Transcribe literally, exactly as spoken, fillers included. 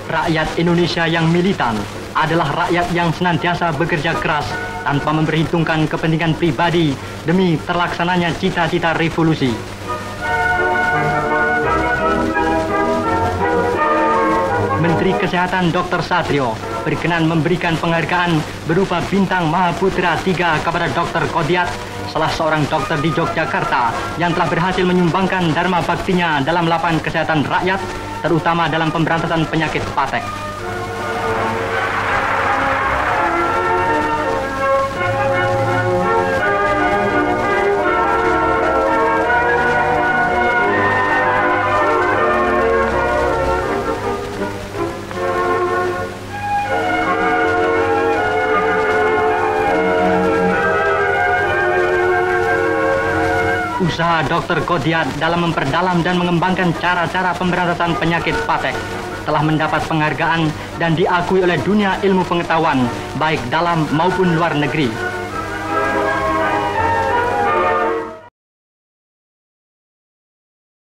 Rakyat Indonesia yang militan adalah rakyat yang senantiasa bekerja keras tanpa memperhitungkan kepentingan pribadi demi terlaksananya cita-cita revolusi. Menteri Kesehatan Doktor Satrio berkenan memberikan penghargaan berupa Bintang Mahaputra tiga kepada Doktor Kodiat, salah seorang dokter di Yogyakarta yang telah berhasil menyumbangkan dharma baktinya dalam lapangan kesehatan rakyat, terutama dalam pemberantasan penyakit patek. Usaha Doktor Kodiat dalam memperdalam dan mengembangkan cara-cara pemberantasan penyakit patek telah mendapat penghargaan dan diakui oleh dunia ilmu pengetahuan baik dalam maupun luar negeri.